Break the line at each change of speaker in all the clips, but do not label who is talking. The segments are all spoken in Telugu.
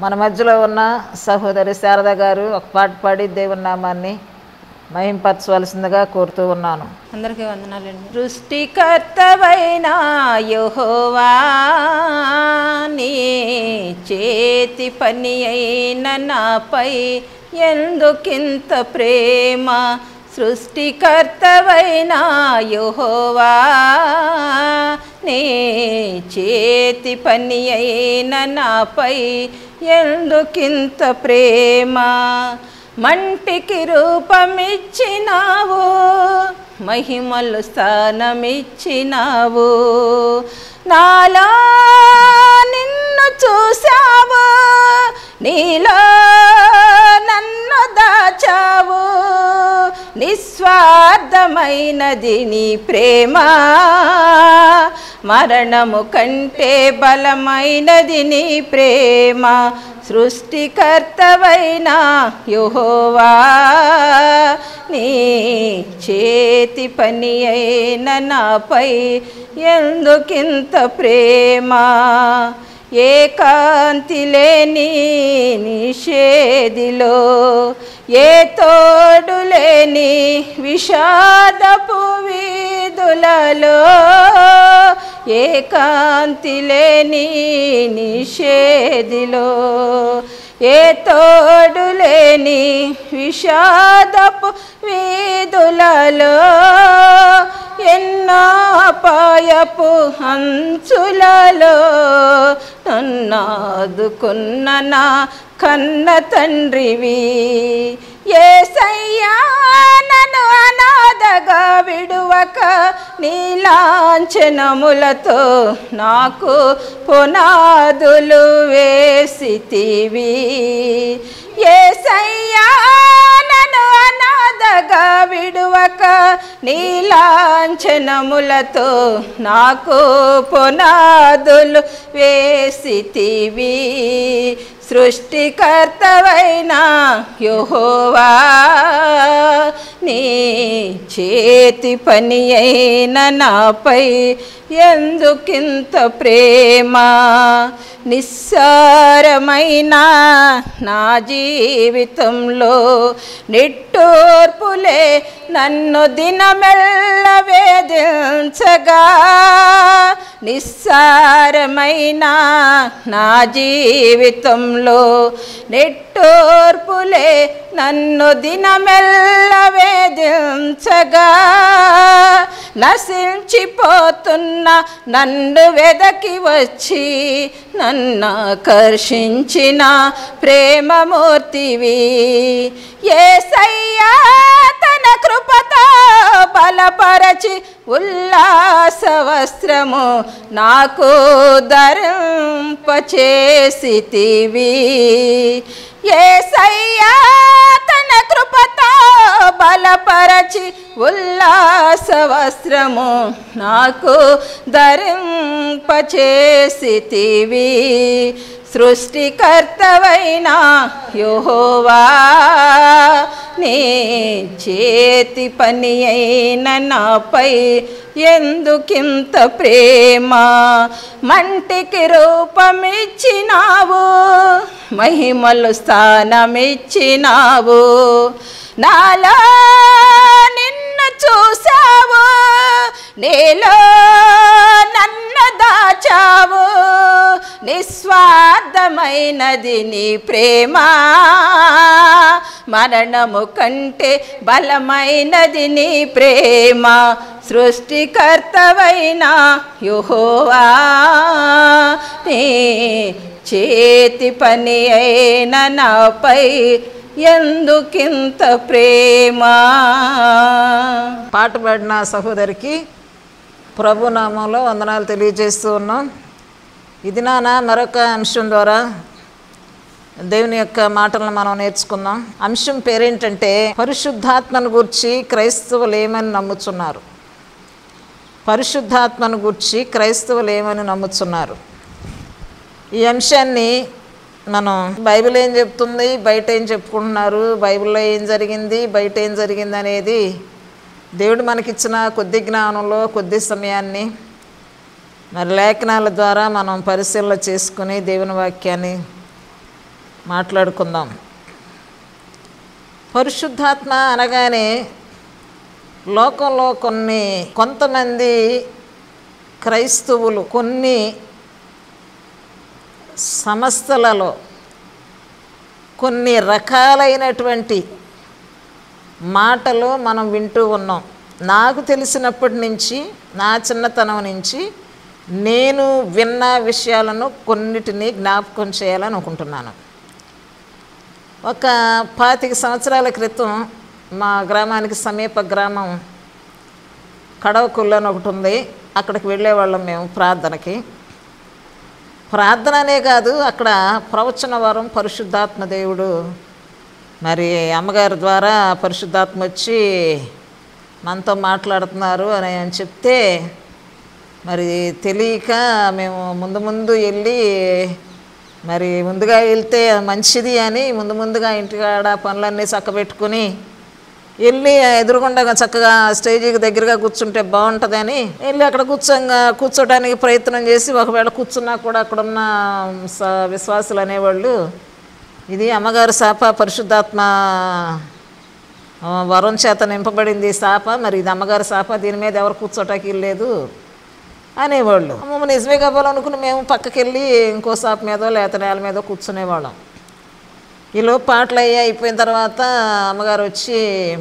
మన మధ్యలో ఉన్న సహోదరి శారద గారు ఒక పాట పాడి దేవుని నామాన్ని మహింపరచవలసిందిగా కోరుతూ ఉన్నాను.
అందరికీ వందనాలండి. సృష్టికర్తవైన యెహోవా, నీ చేతి పని అయిన నాపై ఎందుకింత ప్రేమ. సృష్టికర్తవైన యెహోవా, నీ చేతి పని అయిన నాపై ఎందుకింత ప్రేమ. మంటికి రూపమిచ్చినావు, మహిమలు స్థానమిచ్చినావు. నాలో నిన్ను చూసావు, నీలో నన్ను దాచావు. నిస్వార్థమైనది నీ ప్రేమ, మరణము కంటే బలమైనది నీ ప్రేమ. సృష్టికర్తవైన యెహోవా, నీ చేతి పని అయిన నాపై ఎందుకింత ప్రేమ. ఏకాంతి లేని నిషేధిలో, ఏ తోడు లేని విషాదపు వీధులలో, ఏకాంతి లేని నిషేధిలో, ఏ తోడు లేని విషాదపు వీధులలో, ఎన్నో అపాయపు హంచులలో నన్నాదుకున్న నా కన్న తండ్రివి. యేసయ్యా, నన్ను అనాథగా విడువక నీ లాంఛనములతో నాకు పునాదులు వేసితివి. యేసయ్యా, నన్ను అనాథగా విడువక నీ లాంఛనములతో నాకు పునాదులు వేసితివి. సృష్టికర్తవైన యెహోవా, నీ చేతి పని అయిన నాపై ఎందుకింత ప్రేమ. నిస్సారమైన నా జీవితంలో నిట్టూర్పులే నన్ను దినమెల్ల వేధించగా, నిస్సారమైన నా జీవితంలో నిట్టూర్పులే నన్ను దినమెల్ల వేధించగా, నశించిపోతున్న నన్ను వెదకి వచ్చి నన్ను ఆకర్షించిన ప్రేమమూర్తివి. యేసయ్యా, తన కృపతో బలపరచి ఉల్లాస వస్త్రము నాకు ధరింపచేసితివి. యేసయ్యా, తన కృపతో బలపరచి ఉల్లాస వస్త్రము నాకు ధరింపచేసితివి. సృష్టికర్తవైన యెహోవా, నీ చేతి పని అయిన నాపై ఎందుకింత ప్రేమ. మంటికి రూపమిచ్చినావు, మహిమలు స్థానమిచ్చినావు. నాలో నిన్ను చూసావు, నీలో నన్ను దాచావు. నిస్వార్థమైనది నీ ప్రేమ, మరణము కంటే బలమైనది నీ ప్రేమ. సృష్టికర్తవైన యెహోవా, నీ చేతి పని అయిన నాపై ఎందుకింత ప్రేమ.
పాట పాడిన సహోదరికి ప్రభునామంలో వందనాలు తెలియజేస్తూ ఉన్నాం. ఇది మరొక అంశం ద్వారా దేవుని యొక్క మాటలను మనం నేర్చుకుందాం. అంశం పేరేంటంటే పరిశుద్ధాత్మను గూర్చి క్రైస్తవులు ఏమని నమ్ముచున్నారు. పరిశుద్ధాత్మను గూర్చి క్రైస్తవులు ఏమని నమ్ముచున్నారు. ఈ అంశాన్ని మనం బైబిల్ ఏం చెప్తుంది, బయట ఏం చెప్పుకుంటున్నారు, బైబిల్లో ఏం జరిగింది, బయట ఏం జరిగింది అనేది దేవుడు మనకిచ్చిన కొద్ది జ్ఞానంలో కొద్ది సమయాన్ని మరి లేఖనాల ద్వారా మనం పరిశీలన చేసుకుని దేవుని వాక్యాన్ని మాట్లాడుకుందాం. పరిశుద్ధాత్మ అనగానే లోకంలో కొంతమంది క్రైస్తవులు కొన్ని సంస్థలలో కొన్ని రకాలైనటువంటి మాటలు మనం వింటూ ఉన్నాం. నాకు తెలిసినప్పటి నుంచి, నా చిన్నతనం నుంచి నేను విన్న విషయాలను కొన్నిటిని జ్ఞాపకం చేయాలని అనుకుంటున్నాను. ఒక 25 సంవత్సరాల క్రితం మా గ్రామానికి సమీప గ్రామం కడవకుళ్ళు అని ఒకటి ఉంది. అక్కడికి వెళ్ళేవాళ్ళం మేము ప్రార్థనకి. ప్రార్థన అనే కాదు, అక్కడ ప్రవచన వరం పరిశుద్ధాత్మ దేవుడు మరి అమ్మగారి ద్వారా పరిశుద్ధాత్మ వచ్చి మనతో మాట్లాడుతున్నారు అని చెప్తే మరి తెలియక మేము ముందు వెళ్ళి మరి ముందుగా వెళ్తే మంచిది అని ముందుగా ఇంటికాడ పనులన్నీ చక్కబెట్టుకుని వెళ్ళి ఎదురుగుండా చక్కగా స్టేజీకి దగ్గరగా కూర్చుంటే బాగుంటుందని వెళ్ళి అక్కడ కూర్చోడానికి ప్రయత్నం చేసి ఒకవేళ కూర్చున్నా కూడా అక్కడున్న విశ్వాసులు అనేవాళ్ళు, ఇది అమ్మగారు శాప, పరిశుద్ధాత్మ వరం చేత నింపబడింది శాప, మరి ఇది అమ్మగారు శాప, దీని మీద ఎవరు కూర్చోటానికి లేదు అనేవాళ్ళు. నిజమే కావాలనుకుని మేము పక్కకి వెళ్ళి ఇంకో శాప మీదో లేత నేల మీదో కూర్చునేవాళ్ళం. ఈలో పాటలు అయిపోయిన తర్వాత అమ్మగారు వచ్చి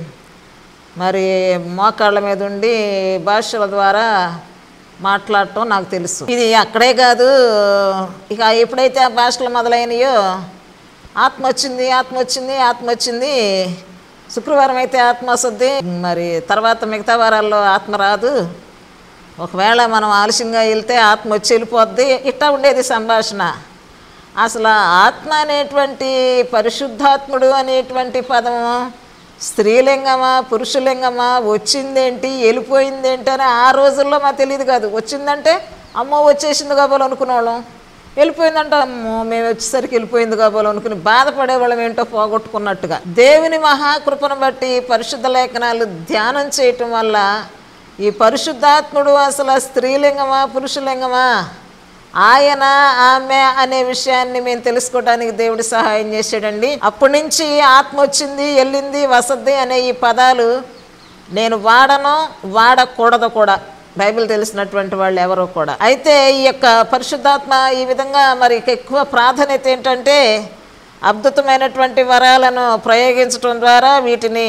మరి మోకాళ్ళ మీద ఉండి భాషల ద్వారా మాట్లాడటం నాకు తెలుసు. ఇది అక్కడే కాదు, ఇక ఎప్పుడైతే ఆ భాషలు మొదలైనయో ఆత్మ వచ్చింది. శుక్రవారం అయితే ఆత్మ వస్తుంది, మరి తర్వాత మిగతా వారాల్లో ఆత్మ రాదు. ఒకవేళ మనం ఆలస్యంగా వెళ్తే ఆత్మ వచ్చి వెళ్ళిపోద్ది. ఇట్టా ఉండేది సంభాషణ. అసలు ఆత్మ అనేటువంటి పరిశుద్ధాత్ముడు అనేటువంటి పదము స్త్రీలింగమా పురుషలింగమా, వచ్చిందేంటి వెళ్ళిపోయిందేంటి అని ఆ రోజుల్లో మాకు తెలియదు కాదు. వచ్చిందంటే అమ్మో వచ్చేసింది కాబోలనుకునేవాళ్ళం, వెళ్ళిపోయిందంటే అమ్మో మేము వచ్చేసరికి వెళ్ళిపోయింది కాబోలనుకుని బాధపడేవాళ్ళం ఏంటో పోగొట్టుకున్నట్టుగా. దేవుని మహాకృపను బట్టి పరిశుద్ధ లేఖనాలు ధ్యానం చేయటం వల్ల ఈ పరిశుద్ధాత్ముడు అసలు స్త్రీలింగమా పురుషలింగమా, ఆయన ఆమె అనే విషయాన్ని మేము తెలుసుకోవడానికి దేవుడు సహాయం చేశాడండి. అప్పటి నుంచి ఆత్మ వచ్చింది, వెళ్ళింది, వసద్ది అనే ఈ పదాలు నేను వాడకూడదు కూడా, బైబిల్ తెలిసినటువంటి వాళ్ళు ఎవరో కూడా. అయితే ఈ యొక్క పరిశుద్ధాత్మ ఈ విధంగా మరి ఎక్కువ ప్రాధాన్యత ఏంటంటే అద్భుతమైనటువంటి వరాలను ప్రయోగించడం ద్వారా వీటిని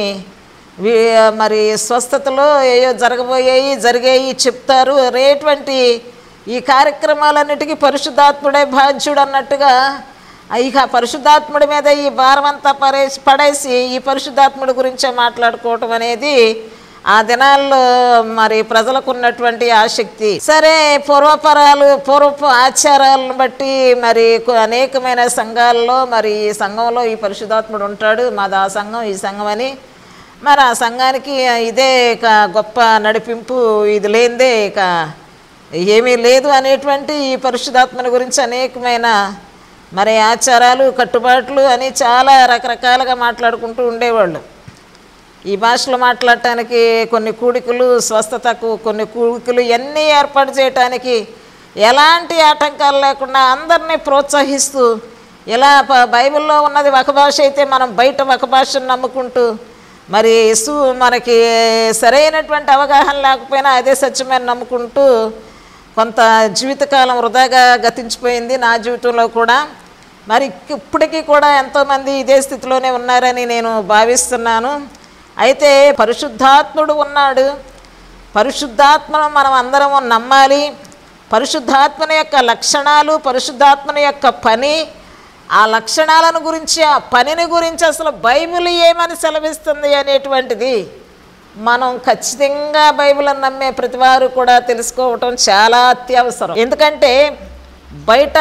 మరి స్వస్థతలో ఏయో జరిగాయి చెప్తారు అనేటువంటి ఈ కార్యక్రమాలన్నిటికీ పరిశుద్ధాత్ముడే బాధ్యుడు అన్నట్టుగా ఇక పరిశుద్ధాత్ముడి మీద ఈ భారం అంతా పడేసి ఈ పరిశుద్ధాత్ముడి గురించే మాట్లాడుకోవటం అనేది ఆ దినాల్లో మరి ప్రజలకు ఉన్నటువంటి ఆసక్తి. సరే, పూర్వపు ఆచారాలను బట్టి మరి అనేకమైన సంఘాల్లో మరి ఈ సంఘంలో ఈ పరిశుద్ధాత్ముడు ఉంటాడు, మాది ఆ సంఘం ఈ సంఘం అని, మరి ఆ సంఘానికి ఇదే ఇక గొప్ప నడిపింపు, ఇది లేనిదే ఇక ఏమీ లేదు అనేటువంటి ఈ పరిశుద్ధాత్మని గురించి అనేకమైన మరి ఆచారాలు కట్టుబాట్లు అని చాలా రకరకాలుగా మాట్లాడుకుంటూ ఉండేవాళ్ళు. ఈ భాషలో మాట్లాడటానికి కొన్ని కూడికలు, స్వస్థతకు కొన్ని కూడికలు ఇవన్నీ ఏర్పాటు చేయటానికి ఎలాంటి ఆటంకాలు లేకుండా అందరినీ ప్రోత్సహిస్తూ ఇలా బైబిల్లో ఉన్నది ఒక భాష అయితే మనం బయట ఒక భాషను నమ్ముకుంటూ మరి మనకి సరైనటువంటి అవగాహన లేకపోయినా అదే సత్యమైన నమ్ముకుంటూ కొంత జీవితకాలం వృధాగా గతించిపోయింది నా జీవితంలో కూడా. మరి ఇప్పటికీ కూడా ఎంతోమంది ఇదే స్థితిలోనే ఉన్నారని నేను భావిస్తున్నాను. అయితే పరిశుద్ధాత్ముడు ఉన్నాడు, పరిశుద్ధాత్మను మనం అందరము నమ్మాలి. పరిశుద్ధాత్మని యొక్క లక్షణాలు, పరిశుద్ధాత్మని యొక్క పని, ఆ లక్షణాలను గురించి ఆ పనిని గురించి అసలు బైబిల్ ఏమని సెలవిస్తుంది అనేటువంటిది మనం ఖచ్చితంగా బైబిల్ని నమ్మే ప్రతివారు కూడా తెలుసుకోవటం చాలా అత్యవసరం. ఎందుకంటే బయట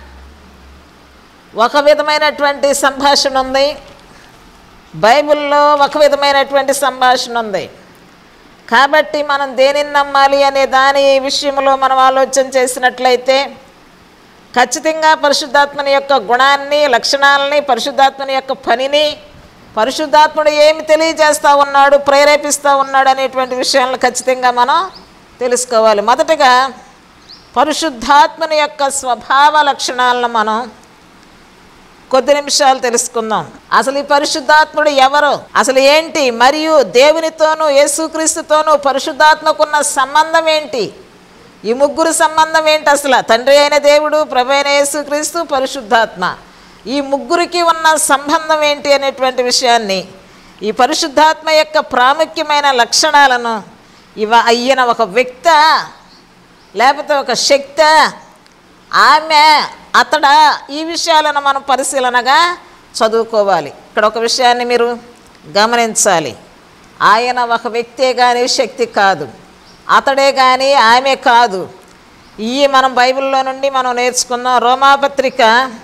ఒక విధమైనటువంటి సంభాషణ ఉంది, బైబిల్లో ఒక విధమైనటువంటి సంభాషణ ఉంది. కాబట్టి మనం దేనిని నమ్మాలి అనే దాని విషయంలో మనం ఆలోచన చేసినట్లయితే ఖచ్చితంగా పరిశుద్ధాత్మని యొక్క గుణాన్ని, లక్షణాలని, పరిశుద్ధాత్మని యొక్క పనిని, పరిశుద్ధాత్ముడు ఏమి తెలియజేస్తూ ఉన్నాడు, ప్రేరేపిస్తూ ఉన్నాడు అనేటువంటి విషయాలను ఖచ్చితంగా మనం తెలుసుకోవాలి. మొదటగా పరిశుద్ధాత్మని యొక్క స్వభావ లక్షణాలను మనం కొద్ది నిమిషాలు తెలుసుకుందాం. అసలు ఈ పరిశుద్ధాత్ముడు ఎవరు, అసలు ఏంటి, మరియు దేవునితోనూ యేసుక్రీస్తుతోనూ పరిశుద్ధాత్మకున్న సంబంధం ఏంటి, ఈ ముగ్గురు సంబంధం ఏంటి, అసలు తండ్రి అయిన దేవుడు, ప్రభు అయిన యేసుక్రీస్తు, పరిశుద్ధాత్మ, ఈ ముగ్గురికి ఉన్న సంబంధం ఏంటి అనేటువంటి విషయాన్ని, ఈ పరిశుద్ధాత్మ యొక్క ప్రాముఖ్యమైన లక్షణాలను, ఈయన ఒక వ్యక్త లేకపోతే ఒక శక్త, ఆమె అతడా, ఈ విషయాలను మనం పరిశీలనగా చదువుకోవాలి. ఇక్కడ ఒక విషయాన్ని మీరు గమనించాలి. ఆయన ఒక వ్యక్తే కానీ శక్తి కాదు, అతడే కానీ ఆమె కాదు. మనం బైబిల్లో నుండి మనం నేర్చుకున్నాం. రోమాపత్రిక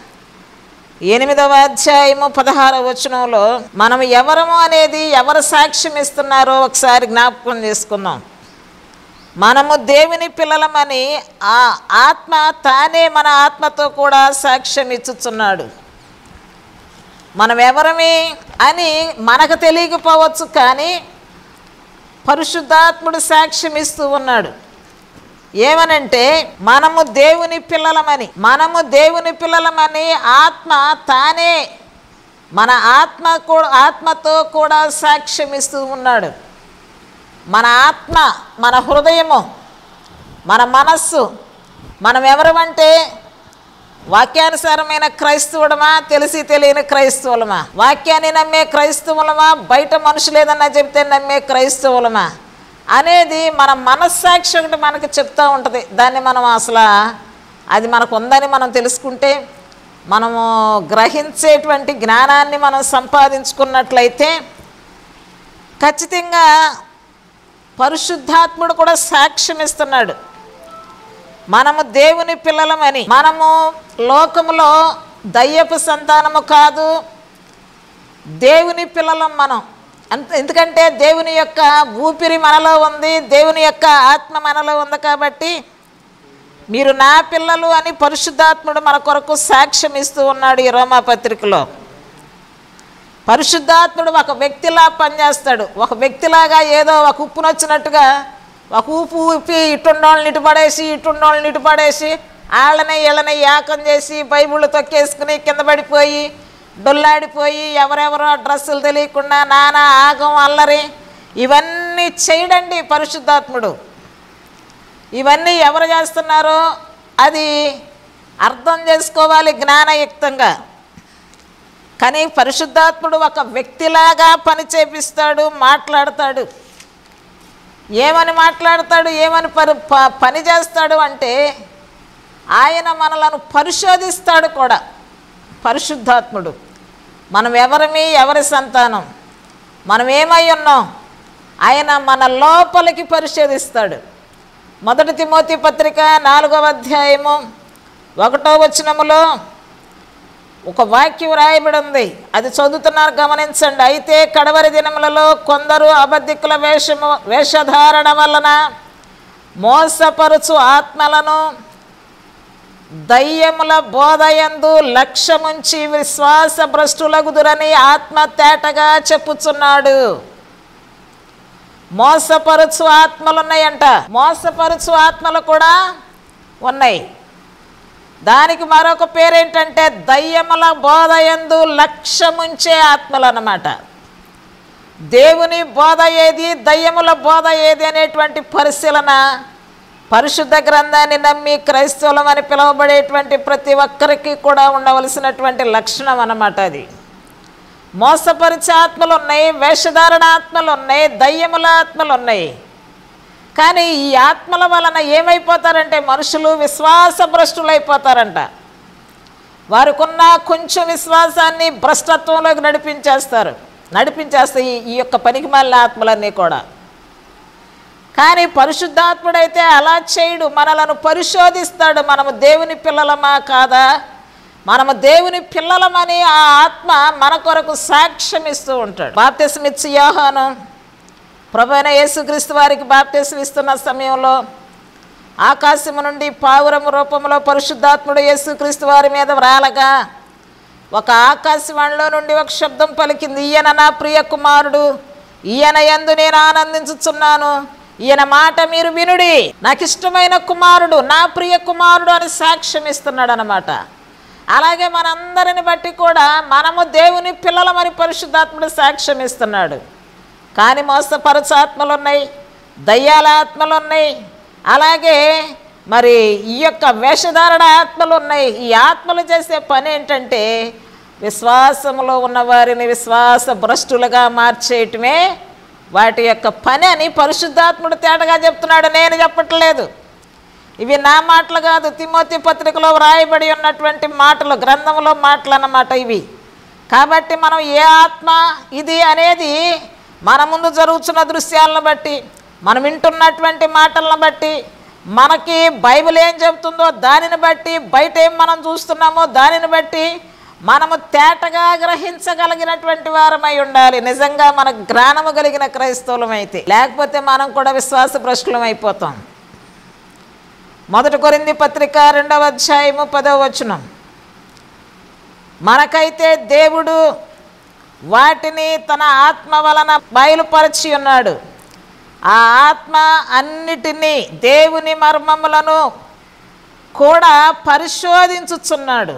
8వ అధ్యాయము 16వ వచనంలో మనం ఎవరము అనేది, ఎవరు సాక్ష్యం ఇస్తున్నారో ఒకసారి జ్ఞాపకం చేసుకుందాం. మనము దేవుని పిల్లలమని ఆ ఆత్మ తానే మన ఆత్మతో కూడా సాక్ష్యం ఇచ్చుచున్నాడు. మనం ఎవరమే అని మనకు తెలియకపోవచ్చు, కానీ పరిశుద్ధాత్ముడు సాక్ష్యం ఇస్తూ ఉన్నాడు. ఏమనంటే మనము దేవుని పిల్లలమని, మనము దేవుని పిల్లలమని ఆత్మ తానే మన ఆత్మతో కూడా సాక్ష్యం ఇస్తూ ఉన్నాడు. మన ఆత్మ, మన హృదయము, మన మనస్సు, మనం ఎవరమంటే వాక్యానుసారమైన క్రైస్తవులమా, తెలిసి తెలియని క్రైస్తవులమా, వాక్యాన్ని నమ్మే క్రైస్తవులమా, బయట మనుషులు ఏదన్నా చెప్తే నమ్మే క్రైస్తవులమా అనేది మన మనస్సాక్షి ఒకటి మనకు చెప్తూ ఉంటుంది. దాన్ని మనం అసలు అది మనకు ఉందని మనం తెలుసుకుంటే, మనము గ్రహించేటువంటి జ్ఞానాన్ని మనం సంపాదించుకున్నట్లయితే ఖచ్చితంగా పరిశుద్ధాత్ముడు కూడా సాక్ష్యం ఇస్తున్నాడు. మనము దేవుని పిల్లలమని, మనము లోకములో దయ్యపు సంతానము కాదు, దేవుని పిల్లలం మనం. ఎందుకంటే దేవుని యొక్క ఊపిరి మనలో ఉంది, దేవుని యొక్క ఆత్మ మనలో ఉంది. కాబట్టి మీరు నా పిల్లలు అని పరిశుద్ధాత్ముడు మన కొరకు సాక్ష్యం ఇస్తూ ఉన్నాడు. ఈ రోమాపత్రికలో పరిశుద్ధాత్ముడు ఒక వ్యక్తిలా పనిచేస్తాడు. ఒక వ్యక్తిలాగా ఏదో ఒక ఉప్పును వచ్చినట్టుగా ఒక ఊపి ఊపి ఇటుండోళ్ళని ఇటుపడేసి ఇటుండోళ్ళని ఇటుపడేసి వాళ్ళని వీళ్ళని యాకం చేసి బైబిళ్ళు తొక్కేసుకుని కింద పడిపోయి డొల్లాడిపోయి ఎవరెవరో డ్రెస్సులు తెలియకుండా నానా ఆగం అల్లరి ఇవన్నీ చేయడండి పరిశుద్ధాత్ముడు. ఇవన్నీ ఎవరు చేస్తున్నారో అది అర్థం చేసుకోవాలి జ్ఞానయుక్తంగా. కానీ పరిశుద్ధాత్ముడు ఒక వ్యక్తిలాగా పని చేపిస్తాడు, మాట్లాడతాడు. ఏమని మాట్లాడతాడు, ఏమని పని చేస్తాడు అంటే ఆయన మనలను పరిశోధిస్తాడు కూడా. పరిశుద్ధాత్ముడు మనం ఎవరిమి, ఎవరి సంతానం, మనం ఏమై ఉన్నాం, ఆయన మన లోపలికి పరిశోధిస్తాడు. 1 తిమోతి పత్రిక 4వ అధ్యాయము 1వ వచనములో ఒక వాక్యం రాయబడి ఉంది. అది చదువుతున్నారు, గమనించండి. అయితే కడవరి దినములలో కొందరు అబద్ధికుల వేషధారణ వలన మోసపరుచు ఆత్మలను దయ్యముల బోధయందు లక్ష్యముంచి విశ్వాస భ్రష్టులగుదురని ఆత్మ తేటగా చెప్పుచున్నాడు. మోసపరుచు ఆత్మలు ఉన్నాయంట, మోసపరుచు ఆత్మలు కూడా ఉన్నాయి. దానికి మరొక పేరేంటంటే దయ్యముల బోధయందు లక్ష్యముంచే ఆత్మలు అన్నమాట. దేవుని బోధ ఏది, దయ్యముల బోధ ఏది అనేటువంటి పరిశీలన పరిశుద్ధ గ్రంథాన్ని నమ్మి క్రైస్తవులమని పిలువబడేటువంటి ప్రతి ఒక్కరికి కూడా ఉండవలసినటువంటి లక్షణం అన్నమాట. అది మోసపరిచే ఆత్మలు ఉన్నాయి, వేషధారణ ఆత్మలు ఉన్నాయి, దయ్యముల ఆత్మలు ఉన్నాయి. కానీ ఈ ఆత్మల వలన ఏమైపోతారంటే మనుషులు విశ్వాస భ్రష్టులైపోతారంట. వారికున్న కొంచెం విశ్వాసాన్ని భ్రష్టత్వంలోకి నడిపించేస్తాయి ఈ యొక్క పనికిమాలిన ఆత్మలన్నీ కూడా. కానీ పరిశుద్ధాత్ముడైతే అలా చేయడు, మనలను పరిశోధిస్తాడు. మనము దేవుని పిల్లలమా కాదా, మనము దేవుని పిల్లలమని ఆ ఆత్మ మన కొరకు సాక్ష్యం ఇస్తూ ఉంటాడు. బాప్తిస్మం ఇచ్చి యోహాను ప్రభువైన యేసుక్రీస్తు వారికి బాప్తిస్మం ఇస్తున్న సమయంలో ఆకాశము నుండి పావురము రూపంలో పరిశుద్ధాత్ముడు యేసుక్రీస్తు వారి మీద వ్రాలగా ఒక ఆకాశవాణిలో నుండి ఒక శబ్దం పలికింది, ఈయన నా ప్రియ కుమారుడు, ఈయన యందు నేను ఆనందించుచున్నాను, ఈయన మాట మీరు వినుడి, నాకు ఇష్టమైన కుమారుడు, నా ప్రియ కుమారుడు అని సాక్ష్యం ఇస్తున్నాడు అన్నమాట. అలాగే మనందరిని బట్టి కూడా మనము దేవుని పిల్లలమని పరిశుద్ధాత్ముడు సాక్ష్యం ఇస్తున్నాడు. కానీ మోసపరచు ఆత్మలు ఉన్నాయి, దయ్యాల ఆత్మలు ఉన్నాయి, అలాగే మరి ఈ యొక్క వేషధారణ ఆత్మలు ఉన్నాయి. ఈ ఆత్మలు చేసే పని ఏంటంటే విశ్వాసంలో ఉన్న వారిని విశ్వాస భ్రష్టులుగా మార్చేయటమే వాటి యొక్క పని అని పరిశుద్ధాత్ముడు తేటగా చెప్తున్నాడు, నేను చెప్పట్లేదు. ఇవి నా మాటలు కాదు, తిమోతి పత్రికలో వ్రాయబడి ఉన్నటువంటి మాటలు, గ్రంథంలో మాటలు అన్నమాట ఇవి. కాబట్టి మనం ఏ ఆత్మ ఇది అనేది మన ముందు జరుగుతున్న దృశ్యాలను బట్టి, మనం వింటున్నటువంటి మాటలను బట్టి, మనకి బైబిల్ ఏం చెబుతుందో దానిని బట్టి, బయట ఏం మనం చూస్తున్నామో దానిని బట్టి మనము తేటగా గ్రహించగలిగినటువంటి వారమై ఉండాలి. నిజంగా మన జ్ఞానము కలిగిన క్రైస్తవులమైతే, లేకపోతే మనం కూడా విశ్వాస భ్రష్టులం అయిపోతాం. 1 కొరింథీ పత్రిక 2వ అధ్యాయము 10వ వచనం, మనకైతే దేవుడు వాటిని తన ఆత్మ వలన బయలుపరచి ఉన్నాడు. ఆ ఆత్మ అన్నిటినీ దేవుని మర్మములను కూడా పరిశోధించుచున్నాడు.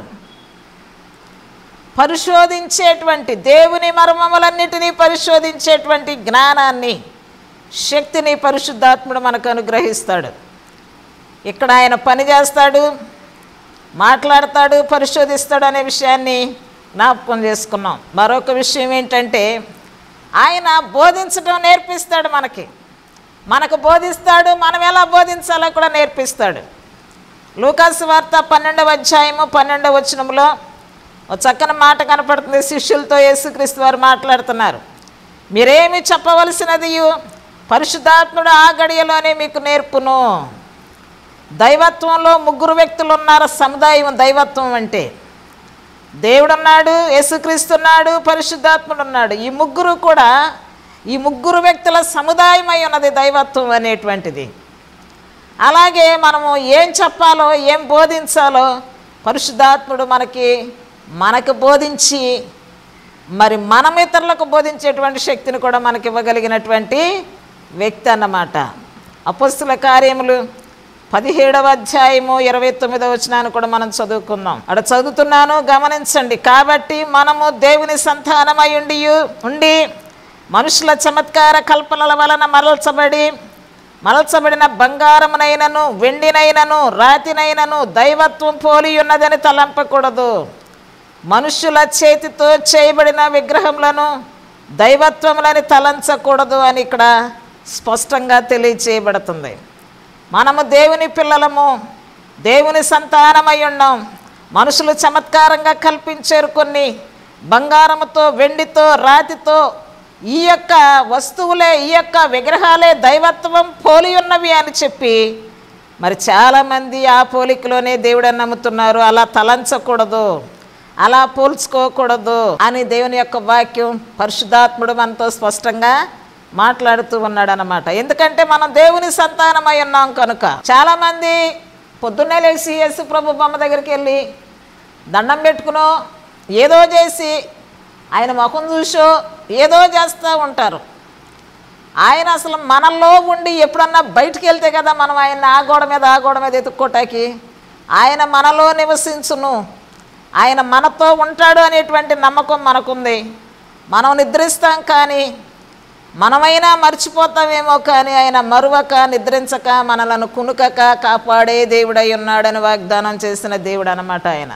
పరిశోధించేటువంటి దేవుని మర్మములన్నిటినీ పరిశోధించేటువంటి జ్ఞానాన్ని, శక్తిని పరిశుద్ధాత్ముడు మనకు అనుగ్రహిస్తాడు. ఇక్కడ ఆయన పని చేస్తాడు, మాట్లాడతాడు, పరిశోధిస్తాడు అనే విషయాన్ని జ్ఞాపకం చేసుకున్నాం. మరొక విషయం ఏంటంటే ఆయన బోధించడం నేర్పిస్తాడు. మనకు బోధిస్తాడు, మనం ఎలా బోధించాలో కూడా నేర్పిస్తాడు. లూకాసు వార్త 12వ అధ్యాయము 12వ వచనంలో ఒక చక్కని మాట కనపడుతుంది. శిష్యులతో యేసుక్రీస్తు వారు మాట్లాడుతున్నారు. మీరేమి చెప్పవలసినది పరిశుద్ధాత్ముడు ఆ గడియలోనే మీకు నేర్పును. దైవత్వంలో 3 వ్యక్తులు ఉన్నారు. సముదాయం దైవత్వం అంటే దేవుడున్నాడు, యేసుక్రీస్తు ఉన్నాడు, పరిశుద్ధాత్ముడు ఉన్నాడు. ఈ 3 కూడా ఈ 3 వ్యక్తుల సముదాయం అయి ఉన్నది దైవత్వం అనేటువంటిది. అలాగే మనము ఏం చెప్పాలో, ఏం బోధించాలో పరిశుద్ధాత్ముడు మనకు బోధించి, మరి మనం ఇతరులకు బోధించేటువంటి శక్తిని కూడా మనకి ఇవ్వగలిగినటువంటి వ్యక్తి అన్నమాట. అపొస్తలుల కార్యములు 17వ అధ్యాయము 29వ వచనాన్ని కూడా మనం చదువుకుందాం. అక్కడ చదువుతున్నాను, గమనించండి. కాబట్టి మనము దేవుని సంతానమై ఉండి మనుషుల చమత్కార కల్పనల వలన మలచబడిన బంగారమునైనను వెండినైనను రాతినైనను దైవత్వం పోలి ఉన్నదని తలంపకూడదు. మనుషుల చేతితో చేయబడిన విగ్రహములను దైవత్వములని తలంచకూడదు అని ఇక్కడ స్పష్టంగా తెలియచేయబడుతుంది. మనము దేవుని పిల్లలము, దేవుని సంతానమై ఉన్నాం. మనుషులు చమత్కారంగా కల్పించారు కొన్ని బంగారముతో, వెండితో, రాతితో. ఈ యొక్క వస్తువులే, ఈ యొక్క విగ్రహాలే దైవత్వం పోలి ఉన్నవి అని చెప్పి మరి చాలామంది ఆ పోలికలోనే దేవుడని నమ్ముతున్నారు. అలా తలంచకూడదు, అలా పోల్చుకోకూడదు అని దేవుని యొక్క వాక్యం, పరిశుద్ధాత్ముడు మనతో స్పష్టంగా మాట్లాడుతూ ఉన్నాడు అన్నమాట. ఎందుకంటే మనం దేవుని సంతానమై ఉన్నాం కనుక. చాలామంది పొద్దున్నే లేచి యేసు ప్రభు బొమ్మ దగ్గరికి వెళ్ళి దండం పెట్టుకునో, ఏదో చేసి ఆయన ముఖం చూసో ఏదో చేస్తూ ఉంటారు. ఆయన అసలు మనలో ఉండి ఎప్పుడన్నా బయటికి వెళ్తే కదా మనం ఆయన ఆ గోడ మీద ఎత్తుక్కోటానికి. ఆయన మనలో నివసించును, ఆయన మనతో ఉంటాడు అనేటువంటి నమ్మకం మనకుంది. మనం నిద్రిస్తాం కానీ, మనమైనా మర్చిపోతామేమో కానీ ఆయన మరువక, నిద్రించక, మనలను కునుకక కాపాడే దేవుడై ఉన్నాడని వాగ్దానం చేసిన దేవుడు అన్నమాట ఆయన.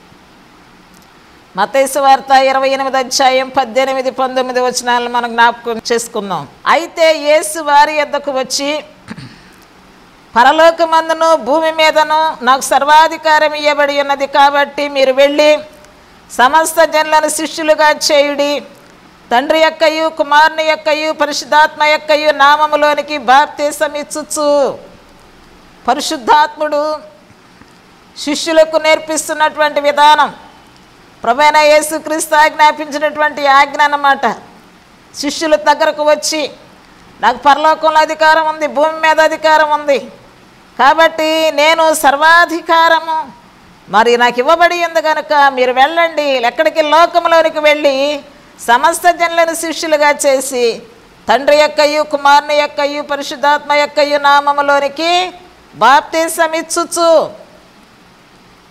మత్తయి సువార్త 28వ అధ్యాయం 18, 19 వచనాలను మనం జ్ఞాపకం చేసుకుందాం. అయితే యేసు వారి యొద్దకు వచ్చి, పరలోకమందును భూమి మీదను నాకు సర్వాధికారం ఇవ్వబడి ఉన్నది కాబట్టి మీరు వెళ్ళి సమస్త జనులను శిష్యులుగా చేయుడి. తండ్రి యొక్కయు కుమారుని యొక్కయు పరిశుద్ధాత్మ యొక్కయు నామములోనికి బాప్తిసం ఇచ్చుచు. పరిశుద్ధాత్ముడు శిష్యులకు నేర్పిస్తున్నటువంటి విధానం, ప్రభువైన యేసుక్రీస్తు ఆజ్ఞాపించినటువంటి ఆజ్ఞ అన్నమాట. శిష్యుల దగ్గరకు వచ్చి, నాకు పరలోకంలో అధికారం ఉంది, భూమి మీద అధికారం ఉంది, కాబట్టి నేను సర్వాధికారము మరి నాకు ఇవ్వబడి ఉంది కనుక మీరు వెళ్ళండి, ఎక్కడికి లోకంలోనికి వెళ్ళి సమస్త జనులను శిష్యులుగా చేసి తండ్రి యొక్కయు కుమారుని యొక్కయు పరిశుద్ధాత్మ యొక్కయు నామములోనికి బాప్తిసం ఇచ్చుచు.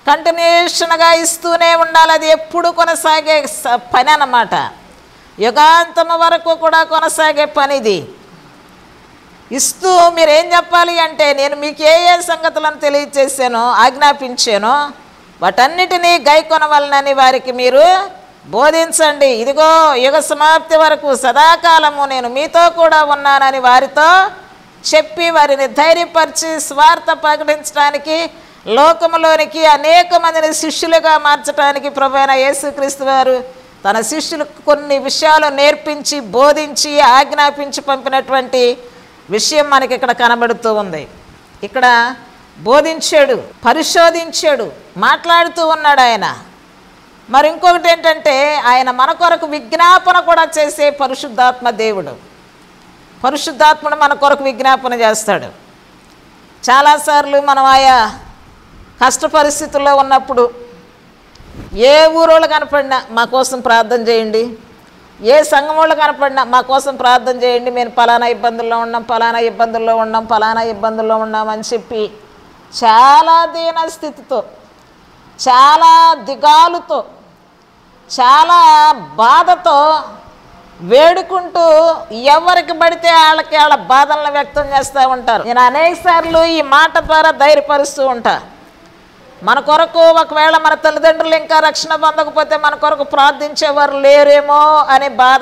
కంటిన్యూషన్గా ఇస్తూనే ఉండాలి. అది ఎప్పుడు కొనసాగే పని అన్నమాట. యుగాంతం వరకు కూడా కొనసాగే పని ఇది. ఇస్తూ మీరేం చెప్పాలి అంటే, నేను మీకు ఏ ఏ సంగతులను తెలియచేసానో ఆజ్ఞాపించానో వాటన్నిటినీ గైకొనవలనని వారికి మీరు బోధించండి. ఇదిగో యుగ సమాప్తి వరకు సదాకాలము నేను మీతో కూడా ఉన్నానని వారితో చెప్పి వారిని ధైర్యపరిచి స్వార్థ ప్రకటించడానికి లోకములోనికి అనేక మందిని శిష్యులుగా మార్చడానికి ప్రభువైన యేసుక్రీస్తు వారు తన శిష్యులకు కొన్ని విషయాలు నేర్పించి బోధించి ఆజ్ఞాపించి పంపినటువంటి విషయం మనకి ఇక్కడ కనబడుతూ ఉంది. ఇక్కడ బోధించాడు, పరిశోధించాడు, మాట్లాడుతూ ఉన్నాడు ఆయన. మరి ఇంకొకటి ఏంటంటే, ఆయన మన కొరకు విజ్ఞాపన కూడా చేసే పరిశుద్ధాత్మ దేవుడు. పరిశుద్ధాత్ముడు మన కొరకు విజ్ఞాపన చేస్తాడు. చాలాసార్లు మనం ఆయా కష్ట పరిస్థితుల్లో ఉన్నప్పుడు ఏ ఊరోళ్ళు కనపడినా మా కోసం ప్రార్థన చేయండి, ఏ సంఘం వాళ్ళు కనపడినా మా కోసం ప్రార్థన చేయండి, మేము పలానా ఇబ్బందుల్లో ఉన్నాం, పలానా ఇబ్బందుల్లో ఉన్నాం, పలానా ఇబ్బందుల్లో ఉన్నామని చెప్పి చాలా దీన స్థితితో, చాలా దిగాలుతో, చాలా బాధతో వేడుకుంటూ ఎవరికి పడితే వాళ్ళకి వాళ్ళ బాధలను వ్యక్తం చేస్తూ ఉంటారు. నేను అనేక సార్లు ఈ మాట ద్వారా ధైర్యపరుస్తూ ఉంటా. మన కొరకు ఒకవేళ మన తల్లిదండ్రులు ఇంకా రక్షణ పొందకపోతే మన కొరకు ప్రార్థించేవారు లేరేమో అనే బాధ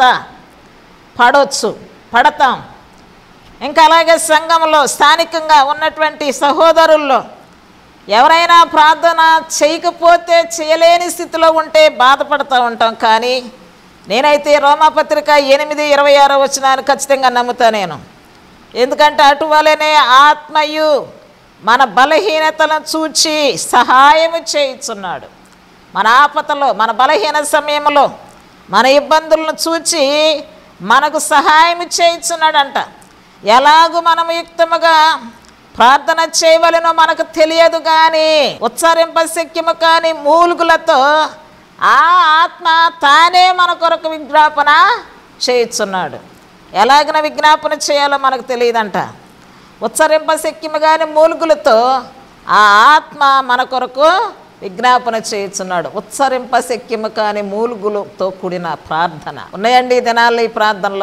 పడతాం. ఇంకా అలాగే సంఘంలో స్థానికంగా ఉన్నటువంటి సహోదరుల్లో ఎవరైనా ప్రార్థన చేయకపోతే చేయలేని స్థితిలో ఉంటే బాధపడుతూ ఉంటాం. కానీ నేనైతే రోమాపత్రిక 8:26 వచనాన్ని ఖచ్చితంగా నమ్ముతా నేను. ఎందుకంటే అటువలనే ఆత్మయు మన బలహీనతలను చూచి సహాయము చేయుచున్నాడు. మన ఆపదలో, మన బలహీన సమయంలో, మన ఇబ్బందులను చూచి మనకు సహాయం చేయుచున్నాడంట. ఎలాగూ మనము యుక్తముగా ప్రార్థన చేయవలెనో మనకు తెలియదు కానీ ఉచ్చరింపశక్యము కానీ మూలుగులతో ఆ ఆత్మ తానే మన కొరకు విజ్ఞాపన చేయుచున్నాడు. ఎలాగన విజ్ఞాపన చేయాలో మనకు తెలియదంట. ఉచ్చరింపశక్యము కానీ మూలుగులతో ఆ ఆత్మ మన కొరకు విజ్ఞాపన చేయుచున్నాడు. ఉచ్చరింపశక్యము కానీ మూలుగులతో కూడిన ప్రార్థన ఉన్నాయండి ఈ దినాల్లో. ఈ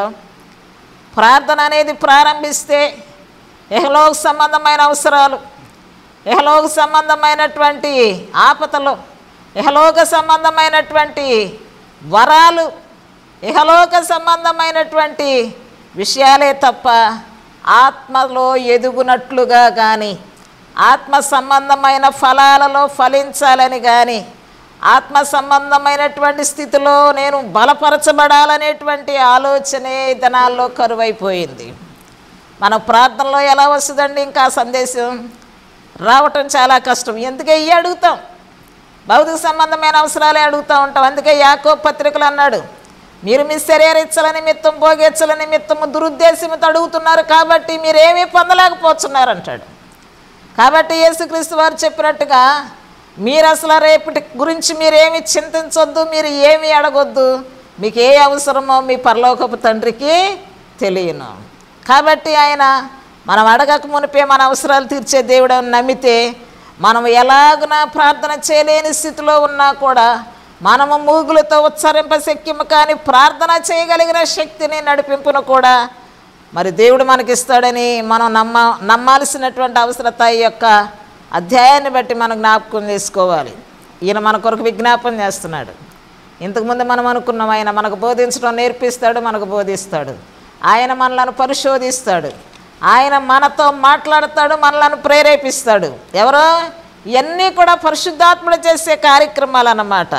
ప్రార్థన అనేది ప్రారంభిస్తే యెహోవాకు సంబంధమైన అవసరాలు, యెహోవాకు సంబంధమైనటువంటి ఆపదలు, యెహోవాకు సంబంధమైనటువంటి వరాలు, యెహోవాకు సంబంధమైనటువంటి విషయాలే తప్ప ఆత్మలో ఎదుగునట్లుగా కానీ, ఆత్మ సంబంధమైన ఫలాలలో ఫలించాలని కానీ, ఆత్మ సంబంధమైనటువంటి స్థితిలో నేను బలపరచబడాలనేటువంటి ఆలోచనే దినాల్లో కరువైపోయింది. మన ప్రార్థనలో ఎలా వస్తుందండి ఇంకా సందేశం రావటం చాలా కష్టం. ఎందుకే ఇవి అడుగుతాం, భౌతిక సంబంధమైన అవసరాలే అడుగుతూ ఉంటాం. అందుకే యాకోబు పత్రికలు అన్నాడు, మీరు మీ శరీరేచ్ఛల నిమిత్తం, భోగేచ్ఛల నిమిత్తము దురుద్దేశంతో అడుగుతున్నారు కాబట్టి మీరేమీ పొందలేకపోతున్నారు అంటాడు. కాబట్టి యేసుక్రీస్తు వారు చెప్పినట్టుగా మీరు అసలు రేపటి గురించి మీరేమి చింతించొద్దు, మీరు ఏమి అడగొద్దు, మీకు ఏ అవసరమో మీ పరలోకపు తండ్రికి తెలియను. కాబట్టి ఆయన మనం అడగక మునిపే మన అవసరాలు తీర్చే దేవుడు అని నమ్మితే మనం ఎలాగునా ప్రార్థన చేయలేని స్థితిలో ఉన్నా కూడా మనము మూగులతో ఉచ్చరింపశక్యము కానీ ప్రార్థన చేయగలిగిన శక్తిని నడిపింపును కూడా మరి దేవుడు మనకిస్తాడని మనం నమ్మాల్సినటువంటి అవసరత ఈ యొక్క అధ్యాయాన్ని బట్టి మనం జ్ఞాపకం చేసుకోవాలి. ఈయన మన కొరకు విజ్ఞాపన చేస్తున్నాడు. ఇంతకుముందు మనం అనుకున్నాం ఆయన మనకు బోధించడం నేర్పిస్తాడు, మనకు బోధిస్తాడు, ఆయన మనలను పరిశోధిస్తాడు, ఆయన మనతో మాట్లాడతాడు, మనలను ప్రేరేపిస్తాడు. ఎవరో ఇవన్నీ కూడా పరిశుద్ధాత్ముడు చేసే కార్యక్రమాలు అన్నమాట.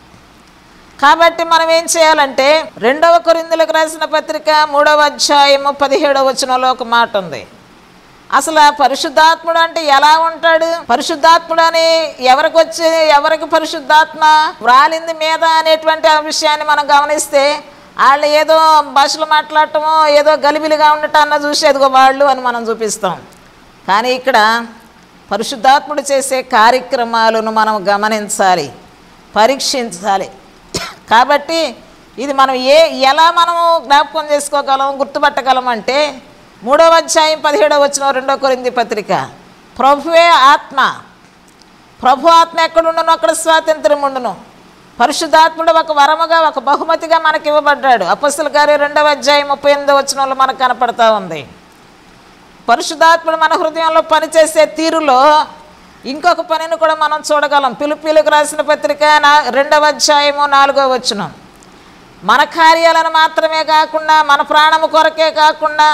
కాబట్టి మనం ఏం చేయాలంటే 2వ కొరింథీయులకు రాసిన పత్రిక 3వ అధ్యాయము 17వ వచనంలో ఒక మాట ఉంది. అసలు ఆ పరిశుద్ధాత్ముడు అంటే ఎలా ఉంటాడు? పరిశుద్ధాత్ముడు అని ఎవరికి పరిశుద్ధాత్మ వ్రాలింది మీద అనేటువంటి ఆ విషయాన్ని మనం గమనిస్తే వాళ్ళు ఏదో భాషలు మాట్లాడటమో ఏదో గలిబిలిగా ఉండటాన్న చూసి ఎదుగో వాళ్ళు అని మనం చూపిస్తాం. కానీ ఇక్కడ పరిశుద్ధాత్ముడు చేసే కార్యక్రమాలను మనం గమనించాలి, పరీక్షించాలి. కాబట్టి ఇది మనం ఎలా మనము జ్ఞాపకం చేసుకోగలం, గుర్తుపట్టగలం అంటే 3వ అధ్యాయం 17వ వచనం 2వ కొరింథీ పత్రిక, ప్రభువే ఆత్మ, ప్రభు ఆత్మ ఎక్కడుండునో అక్కడ స్వాతంత్రం ఉండును. పరిశుద్ధాత్ముడు ఒక వరముగా, ఒక బహుమతిగా మనకి ఇవ్వబడ్డాడు. అపొస్తలుల కార్యం 2వ అధ్యాయం 38వ వచనంలో మనకు కనపడతా ఉంది. పరిశుద్ధాత్ముడు మన హృదయంలో పనిచేసే తీరులో ఇంకొక పనిని కూడా మనం చూడగలం. ఫిలిప్పీయులకు రాసిన పత్రిక 2వ అధ్యాయము 4వ వచనం. మన కార్యాలను మాత్రమే కాకుండా, మన ప్రాణము కొరకే కాకుండా,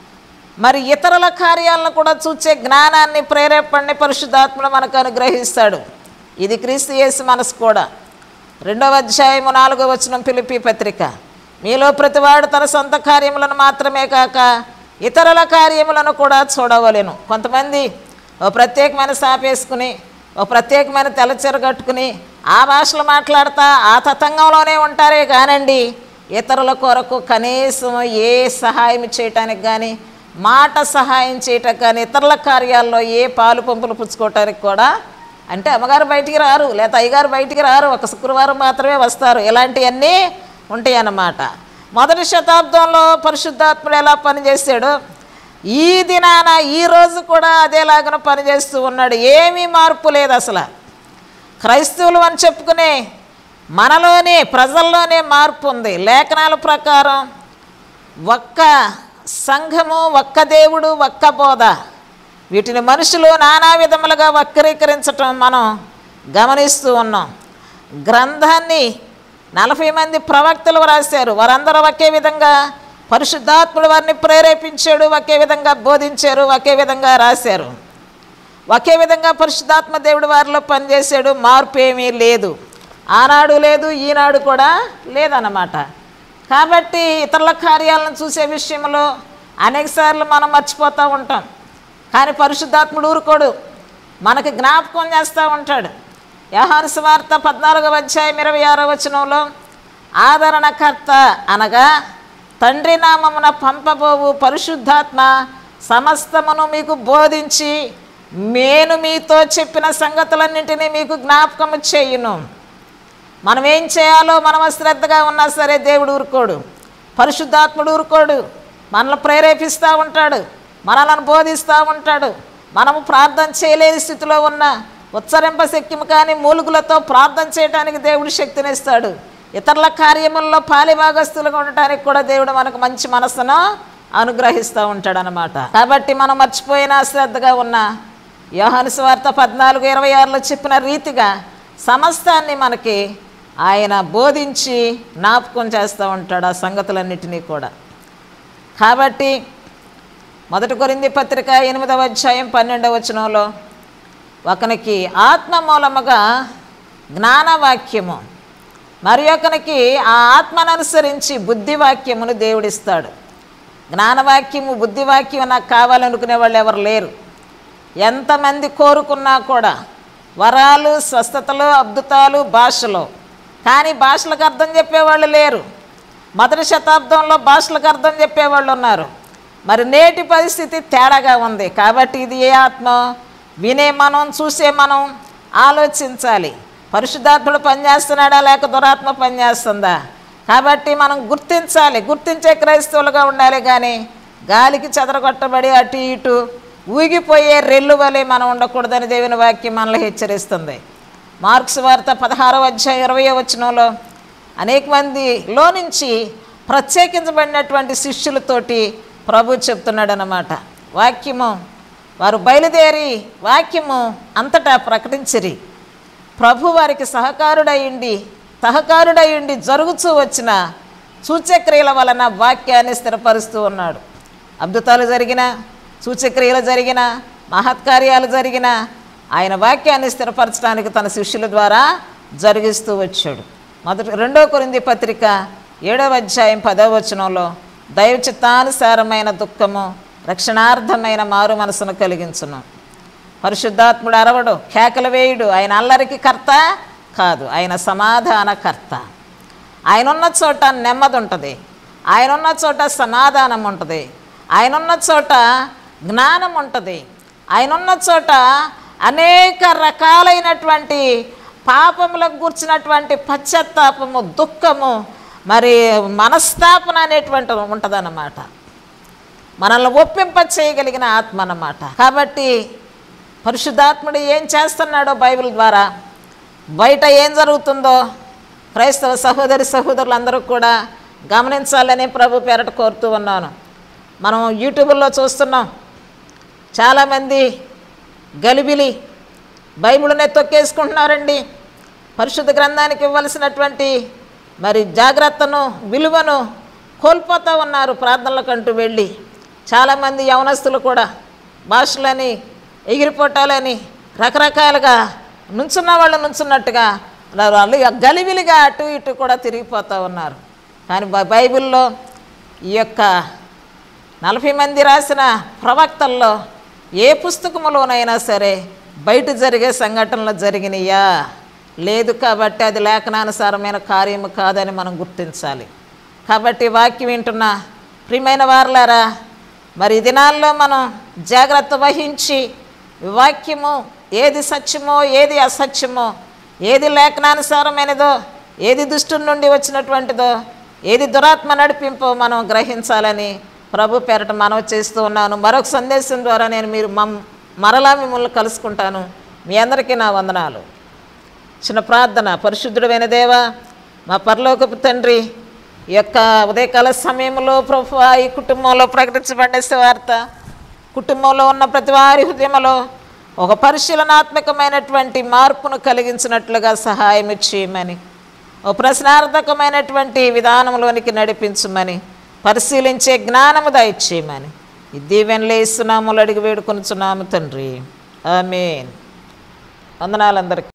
మరి ఇతరుల కార్యాలను కూడా చూచే జ్ఞానాన్ని, ప్రేరేపణని పరిశుద్ధాత్ముడు మనకు అనుగ్రహిస్తాడు. ఇది క్రీస్తు యేసు మనసు కూడా. 2వ అధ్యాయము 4వ వచనం ఫిలిప్పీ పత్రిక. మీలో ప్రతివాడు తన సొంత కార్యములను మాత్రమే కాక ఇతరుల కార్యములను కూడా చూడవలెను. కొంతమంది ఓ ప్రత్యేకమైన సాపేసుకుని, ఓ ప్రత్యేకమైన తెల్లచీర కట్టుకుని ఆ భాషలో మాట్లాడతా ఆ తతంగంలోనే ఉంటారే కానండి, ఇతరుల కొరకు కనీసం ఏ సహాయం చేయటానికి కానీ, మాట సహాయం చేయటానికి కానీ, ఇతరుల కార్యాల్లో ఏ పాలు పంపులు పుచ్చుకోవటానికి కూడా, అంటే అమ్మగారు బయటికి రారు, లేకపోతే అయ్యగారు బయటికి రారు, ఒక శుక్రవారం మాత్రమే వస్తారు, ఇలాంటివన్నీ ఉంటాయి అన్నమాట. మొదటి శతాబ్దంలో పరిశుద్ధాత్ముడు ఎలా పనిచేశాడో ఈ దినాన ఈ రోజు కూడా అదేలాగా పనిచేస్తూ ఉన్నాడు. ఏమీ మార్పు లేదు అసలు. క్రైస్తవులు అని చెప్పుకునే మనలోనే, ప్రజల్లోనే మార్పు ఉంది. లేఖనాల ప్రకారం ఒక్క సంఘము, ఒక్క దేవుడు, ఒక్క బోధ, వీటిని మనుషులు నానా విధములుగా వక్రీకరించటం మనం గమనిస్తూ ఉన్నాం. గ్రంథాన్ని 40 మంది ప్రవక్తలు రాశారు. వారందరూ ఒకే విధంగా పరిశుద్ధాత్ముడు వారిని ప్రేరేపించాడు, ఒకే విధంగా బోధించారు, ఒకే విధంగా రాశారు, ఒకే విధంగా పరిశుద్ధాత్మ దేవుడు వారిలో పనిచేశాడు. మార్పు ఏమీ లేదు, ఆనాడు లేదు, ఈనాడు కూడా లేదన్నమాట. కాబట్టి ఇతరుల కార్యాలను చూసే విషయంలో అనేకసార్లు మనం మర్చిపోతూ ఉంటాం. కానీ పరిశుద్ధాత్ముడు ఊరుకోడు, మనకి జ్ఞాపకం చేస్తూ ఉంటాడు. యోహాను సువార్త 14వ అధ్యాయం 26వ వచనంలో ఆదరణకర్త అనగా తండ్రి నామమున పంపబోవు పరిశుద్ధాత్మ సమస్తమును మీకు బోధించి నేను మీతో చెప్పిన సంగతులన్నింటినీ మీకు జ్ఞాపకము చేయును. మనం ఏం చేయాలో మనం శ్రద్ధగా ఉన్నా సరే దేవుడు ఊరుకోడు, పరిశుద్ధాత్ముడు ఊరుకోడు. మనల్ని ప్రేరేపిస్తూ ఉంటాడు, మనలను బోధిస్తూ ఉంటాడు. మనము ప్రార్థన చేయలేని స్థితిలో ఉన్న ఉచ్చరింప శక్యము కానీ మూలుగులతో ప్రార్థన చేయడానికి దేవుడు శక్తినిస్తాడు. ఇతరుల కార్యముల్లో పాలిభాగస్తులుగా ఉండటానికి కూడా దేవుడు మనకు మంచి మనసును అనుగ్రహిస్తూ ఉంటాడు అన్నమాట. కాబట్టి మనం మర్చిపోయిన శ్రద్ధగా ఉన్న యోహాను సువార్త 14:26లో చెప్పిన రీతిగా సమస్తాన్ని మనకి ఆయన బోధించి జ్ఞాపకం చేస్తూ ఉంటాడు, ఆ సంగతులన్నిటినీ కూడా. కాబట్టి 1 కొరింథీ పత్రిక 8వ అధ్యాయం 12వ వచనంలో ఒకనికి ఆత్మ మూలముగా జ్ఞానవాక్యము, మరి ఒకనికి ఆ ఆత్మను అనుసరించి బుద్ధివాక్యమును దేవుడిస్తాడు. జ్ఞానవాక్యము, బుద్ధివాక్యం నాకు కావాలనుకునే వాళ్ళు ఎవరు లేరు. ఎంతమంది కోరుకున్నా కూడా వరాలు, స్వస్థతలు, అద్భుతాలు, భాషలు, కానీ భాషలకు అర్థం చెప్పేవాళ్ళు లేరు. మొదటి శతాబ్దంలో భాషలకు అర్థం చెప్పేవాళ్ళు ఉన్నారు. మరి నేటి పరిస్థితి తేడాగా ఉంది. కాబట్టి ఇది ఏ ఆత్మ? వినే మనం, చూసే మనం ఆలోచించాలి. పరిశుద్ధాత్ముడు పనిచేస్తున్నాడా లేక దురాత్మ పనిచేస్తుందా? కాబట్టి మనం గుర్తించాలి, గుర్తించే క్రైస్తవులుగా ఉండాలి. కానీ గాలికి చెదరగొట్టబడి అటు ఇటు ఊగిపోయే రెల్లు వలె మనం ఉండకూడదని దేవుని వాక్యం మనల్ని హెచ్చరిస్తుంది. మార్క్స్ వార్త 16వ అధ్యాయం 20వ వచనంలో అనేక మందిలో నుంచి ప్రత్యేకించబడినటువంటి శిష్యులతోటి ప్రభు చెప్తున్నాడు అన్నమాట. వాక్యము వారు బయలుదేరి వాక్యము అంతటా ప్రకటించిరి. ప్రభు వారికి సహకారుడయుండి జరుగుతూ వచ్చిన సూచ్యక్రియల వలన వాక్యాన్ని స్థిరపరుస్తూ ఉన్నాడు. అద్భుతాలు జరిగిన, సూచ్యక్రియలు జరిగిన, మహత్కార్యాలు జరిగిన ఆయన వాక్యాన్ని స్థిరపరచడానికి తన శిష్యుల ద్వారా జరిగిస్తూ వచ్చాడు. 2 కొరింథీ పత్రిక 7వ అధ్యాయం 10వ వచనంలో దైవ చిత్తానుసారమైన దుఃఖము రక్షణార్థమైన మారు మనసును కలిగించును. పరిశుద్ధాత్ముడు అరవడు, కేకలు వేయుడు. ఆయన అల్లరికి కర్త కాదు, ఆయన సమాధానకర్త. ఆయన ఉన్న చోట నెమ్మది ఉంటుంది, ఆయన ఉన్న చోట సమాధానం ఉంటుంది, ఆయన ఉన్న చోట జ్ఞానం ఉంటుంది, ఆయన ఉన్న చోట అనేక రకాలైనటువంటి పాపములకు కూర్చున్నటువంటి పశ్చాత్తాపము, దుఃఖము, మరి మనస్తాపన అనేటువంటి ఉంటుందన్నమాట. మనల్ని ఒప్పింప చేయగలిగిన ఆత్మ అన్నమాట. కాబట్టి పరిశుద్ధాత్ముడు ఏం చేస్తున్నాడో బైబిల్ ద్వారా, బయట ఏం జరుగుతుందో క్రైస్తవ సహోదరులందరూ కూడా గమనించాలని ప్రభు పేరట కోరుతూ ఉన్నాను. మనం యూట్యూబ్లో చూస్తున్నాం, చాలామంది గలిబిలి బైబిల్నే తొక్కేసుకుంటున్నారండి. పరిశుద్ధ గ్రంథానికి ఇవ్వాల్సినటువంటి మరి జాగ్రత్తను, విలువను కోల్పోతూ ఉన్నారు ప్రార్థనలకంటూ వెళ్ళి. చాలామంది యవనస్తులు కూడా భాషలని, ఎగిరిపోటాలని రకరకాలుగా నుంచున్న వాళ్ళు నుంచున్నట్టుగా వాళ్ళు గలిబిలిగా అటు ఇటు కూడా తిరిగిపోతూ ఉన్నారు. కానీ బైబిల్లో ఈ యొక్క 40 మంది రాసిన ప్రవక్తల్లో ఏ పుస్తకంలోనైనా సరే బయట జరిగే సంఘటనలు జరిగినాయా? లేదు. కాబట్టి అది లేఖనానుసారమైన కార్యము కాదని మనం గుర్తించాలి. కాబట్టి వాక్యం వింటున్న ప్రియమైన వారలారా, మరి ఈ దినాల్లో మనం జాగ్రత్త వహించి వాక్యము ఏది సత్యమో, ఏది అసత్యమో, ఏది లేఖనానుసారమైనదో, ఏది దుష్టుని నుండి వచ్చినటువంటిదో, ఏది దురాత్మ నడిపింపో మనం గ్రహించాలని ప్రభు పేరట మనవి చేస్తూ ఉన్నాను. మరొక సందేశం ద్వారా నేను మరలా మిమ్మల్ని కలుసుకుంటాను. మీ అందరికీ నా వందనాలు. చిన్న ప్రార్థన. పరిశుద్ధుడైన దేవా, మా పరలోకపు తండ్రి, ఈ యొక్క ఉదయకాల సమయంలో ప్రభువా ఈ కుటుంబంలో ప్రకటించబడే వార్త కుటుంబంలో ఉన్న ప్రతి వారి హృదయంలో ఒక పరిశీలనాత్మకమైనటువంటి మార్పును కలిగించినట్లుగా సహాయం చేయమని, ఓ ప్రశ్నార్థకమైనటువంటి విధానంలోనికి నడిపించమని, పరిశీలించే జ్ఞానము దయచేయమని ఈ దీవెనలు యేసు నామములో అడిగి వేడుకొనుచున్నాము తండ్రి. ఆమేన్. వందనాలందరికీ.